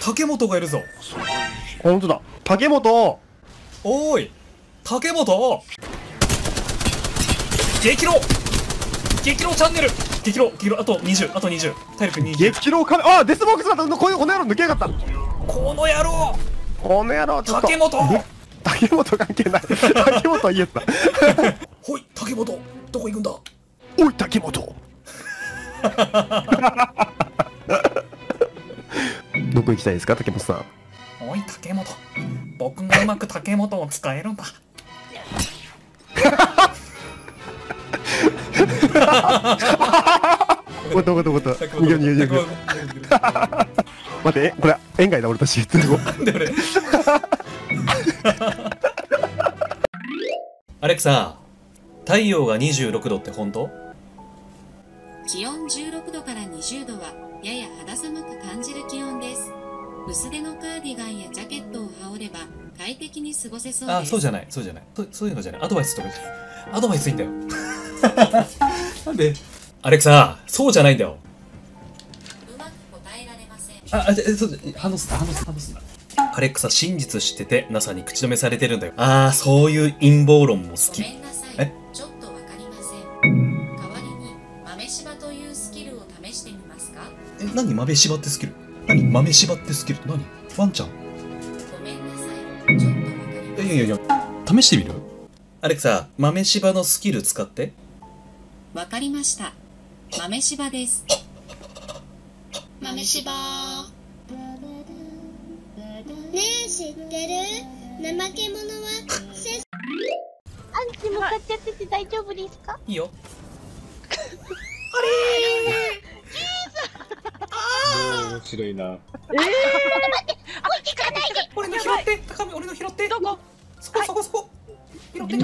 竹本がいるぞ。 ほんとだ。竹本。 おーい竹本、激浪激浪チャンネル、激浪あと20、あと20、体力20。 激浪カメ、あ、デスボックスだった。この野郎抜けやがった。 この野郎、 この野郎、ちょっと。 竹本竹本関係ない。竹本はイエスだ。 ほい竹本、どこ行くんだ。 おい竹本。どこ行きたいですか、竹本さん。 おい竹本、僕がうまく竹本を使えるんだ。 どこ逃げる。待って、これ円外だ俺たち。 なんで俺アレクサ、太陽が26度って本当？ 気温16度から20度はやや肌寒く感じる気温です。薄手のカーディガンやジャケットを羽織れば快適に過ごせそうです。 あ、そうじゃないそういうのじゃない。アドバイスとかじゃない。アドバイスいいんだよ。なんでアレクサ、そうじゃないんだよ。 うまく答えられません。 話すな。アレクサ、真実知ってて NASA に口止めされてるんだよ。ああ、そういう陰謀論も好き。 ごめんなさい。ちょっとわかりません。代わりに豆柴というスキルを試してみますか？ 何豆柴ってスキル？何豆柴ってスキル？何？ワンちゃん？ ごめんなさい。ちょっとわかりません。 いや、試してみる？アレクサ、豆柴のスキル使って。 わかりました。豆柴です。豆柴。 ねえ、知ってる？怠け者はアンチも買っちゃってて大丈夫ですか？ いいよ。 面白いな。 ちょっと待って、行かないで。 俺の拾って、高見、俺の拾って。 どこ？ そこ。拾ってみ。 ど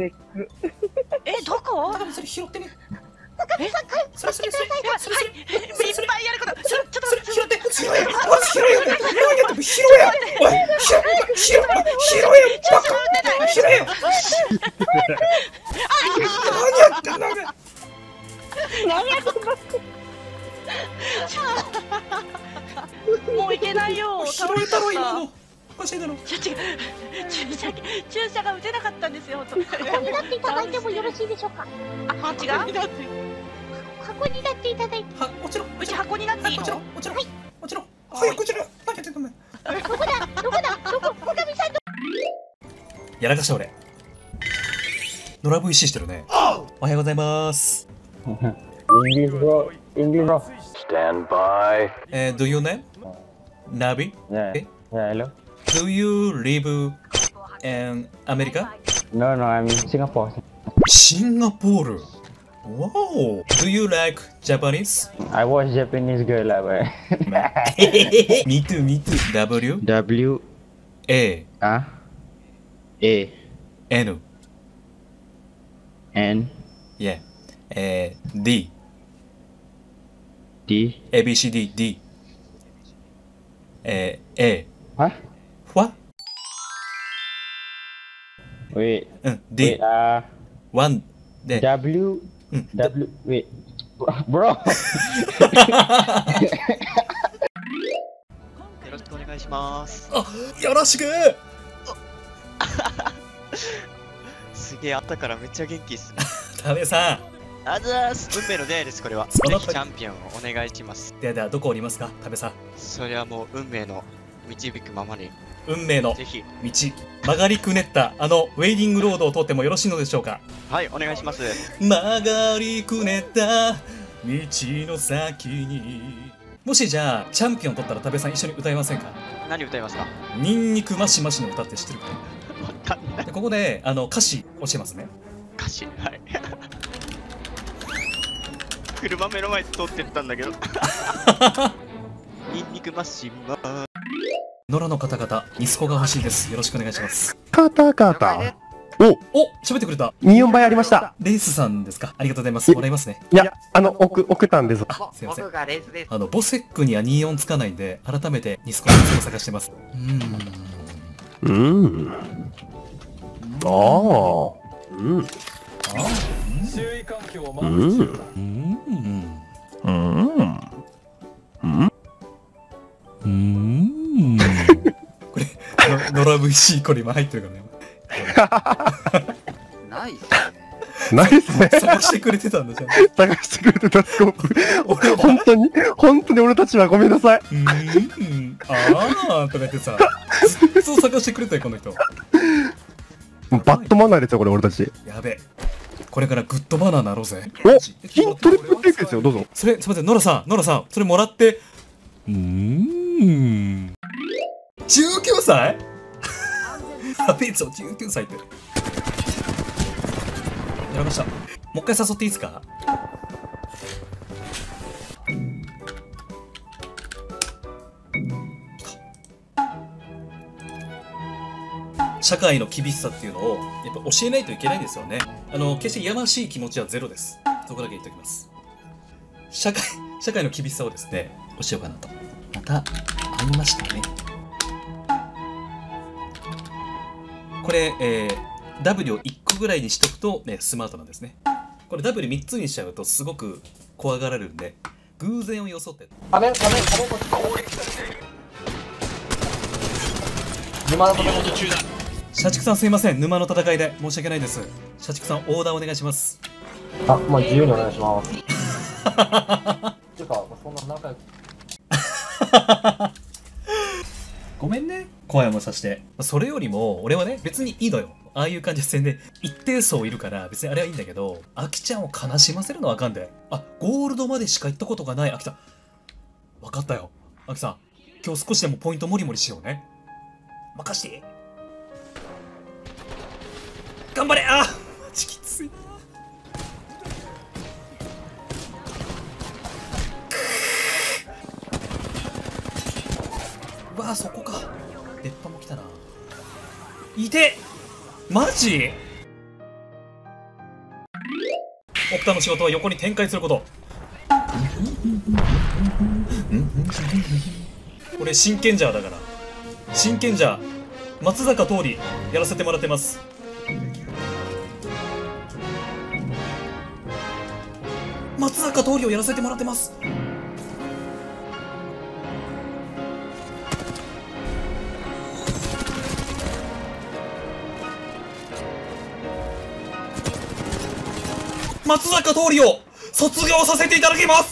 こ？ 高見、それ拾ってみ。 高見さん、 それ。 いっぱいやること。ちょっと待って。 拾って。拾えよ。何やっても拾えよ。おい、拾えよ。バカ。拾えよ。何やってんだ。 もういけないよ。 拾えたろ今の。おかしいだろ。 違う。注射が打てなかったんですよ。 箱になっていただいてもよろしいでしょうか？ あ、違う。 箱になっていただいて。 は、落ちろ。 うち箱になっていいの？ 落ちろ。早く落ちろ。何やってんのお前。 どこ高見さんやらかした俺。野良 VC してるね。おはようございます。 English bro. Stand by. Do you name? Nabi? Yeah. Hello. Do you live in America? No, I'm in Singapore. シンガポール。Wow. Do you like Japanese? I watch Japanese girl lah, but. Me too. W W A A N. N Yeah. D. D. A B C D D. A. Huh? What? Wait. D. One. で。 W. W. Wait. Bro. よろしくお願いします。 あ、よろしく。 すげえ、あったからめっちゃ元気っすね。 田部さん。 あざーす。運命の出会いです、これは。ぜひチャンピオンをお願いします。 ではどこおりますか、田部さん。 それはもう運命の導くままに。 運命のぜひ。 道、曲がりくねったあのウェイディングロードを通ってもよろしいのでしょうか。 はい、お願いします。 曲がりくねった道の先に。もしじゃあチャンピオン取ったら田部さん一緒に歌いませんか。 何歌いますか？ ニンニクマシマシの歌って知ってるか。 わかんない。 でここで歌詞教えますね。 歌詞、はい。車目の前通ってったんだけど。ニンニクマシマ。 野良の方々、ニスコが欲しいです。よろしくお願いします。 カタ。お、 喋ってくれた。 24倍ありました。 レースさんですか。ありがとうございます。もらいますね。 いや、送ったんです。 すいません。 僕がレースです。 ボセックには24つかないんで、改めてニスコのニスコ探してます。 周囲環境を守る。 VC これ今入ってるからね。 ないっすね。 ないっすね。 探してくれてたんだじゃん。 探してくれてたスコープ。本当に俺たちはごめんなさい。 あーとか言ってさ、ずっと探してくれたよこの人。 バットマナーですよこれ俺たち。 やべ。これからグッドバナーなろうぜ。 お、トリプルテイクですよ、どうぞ。 それ、すみません、ノラさん、それもらって。19歳やべえぞ、19歳って。やりました。もう一回誘っていいですか？社会の厳しさっていうのをやっぱ教えないといけないんですよね。決してやましい気持ちはゼロです。そこだけ言っておきます。社会の厳しさをですね、教えようかなと。また会いましたね。これ、W を1個ぐらいにしとくと、ね、スマートなんですね。これ W3 つにしちゃうとすごく怖がられるんで、偶然を装って。社畜さんすいません、沼の戦いで申し訳ないです。社畜さんオーダーお願いします。 あ、もう自由にお願いします。ていうか、そんな仲良く。 ごめんね、怖い思いさせて。それよりも、俺はね、別にいいのよ。ああいう感じで戦で、一定層いるから、別にあれはいいんだけど、アキちゃんを悲しませるのはあかんで。あ、ゴールドまでしか行ったことがないアキさん。わかったよ。アキさん、今日少しでもポイントモリモリしようね。任して。頑張れ。あ、マジきつい。うわあ、そこか。出っ歯も来たな。いて。マジ？奥田の仕事は横に展開すること。これ真剣ジャーだから。真剣ジャー松坂桃李やらせてもらってます。松坂桃李をやらせてもらってます。松坂桃李を卒業させていただきます。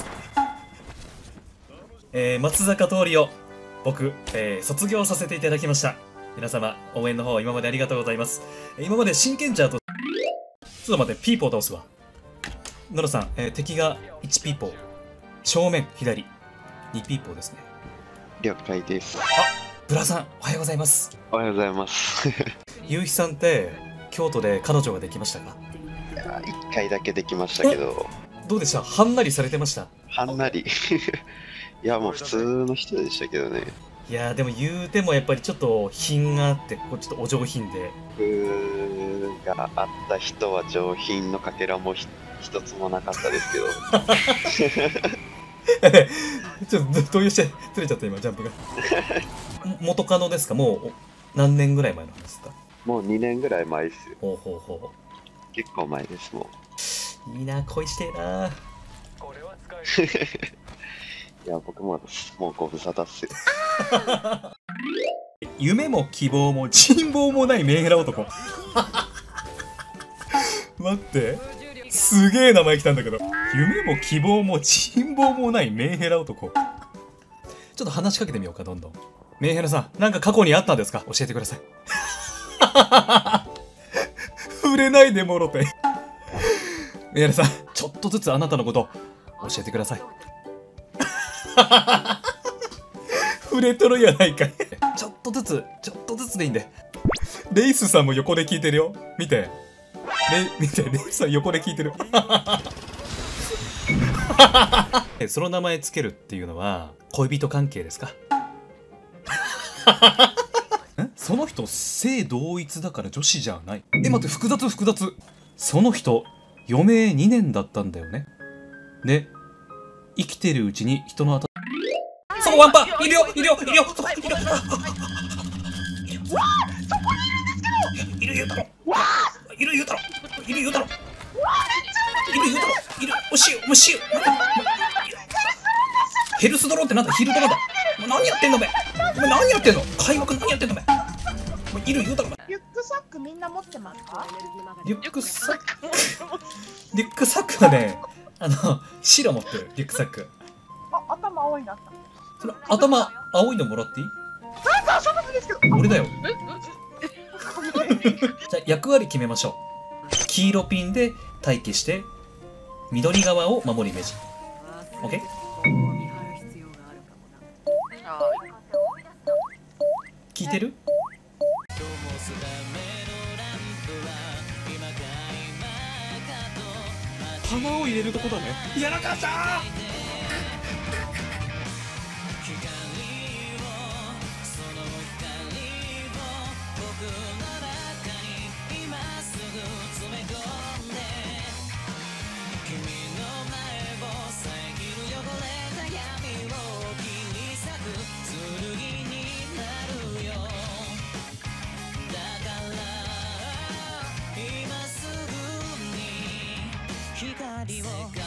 松坂桃李を僕、卒業させていただきました。皆様応援の方今までありがとうございます。今まで真剣ジャーとちょっと待って、ピーポー倒すわ。ノラさん、敵が1ピーポー、正面左2ピーポーですね。 了解です。 あ、ブラさんおはようございます。 おはようございます。 ゆうひさんって京都で彼女ができましたか？ いや、1回だけできましたけど。 どうでした？はんなりされてました？ はんなり。いや、もう普通の人でしたけどね。 いやー、でも言うてもやっぱりちょっと品があって、こうちょっとお上品で。 僕があった人は上品のかけらも一つもなかったですけど。 ちょっと動揺してずれちゃった今、ジャンプが。元カノですか？もう何年ぐらい前の話ですか？ もう2年ぐらい前ですよ。 ほうほうほう。 結構前ですもん。いいな、恋してえな。 いや、僕ももうご無沙汰っすよ。 夢も希望も人望もないメンヘラ男。待って、すげえ名前来たんだけど。夢も希望も人望もないメンヘラ男。ちょっと話しかけてみようか、どんどん。メンヘラさん、なんか過去にあったんですか？教えてください。触れないでもろて。メンヘラさん、ちょっとずつあなたのこと教えてください。触れとるやないかい。ちょっとずつでいいんで。レイスさんも横で聞いてるよ。見て。レイスさん横で聞いてる。その名前つけるっていうのは恋人関係ですか？その人性同一だから女子じゃない。待って、複雑。その人余命2年だったんだよね。で、生きてるうちに人のそこワンパいるよ。いるよだろ。おしい。ヘルスドローってなんだ？ヒールドローだ。何やってんのお前何やってんの？開幕何やってんのお前。 もういる言うたろ。 リュックサックみんな持ってますか？ リュックサックリュックサックはね、白持ってるリュックサック。 あ、頭青いな。 それ頭青いのもらっていい？ なんかそんなですけど。 俺だよ。じゃあ役割決めましょう。黄色ピンで待機して緑側を守るイメージ。 OK？ 聞いてる？ 弾を入れるとこだね。 やらかしたー。 光を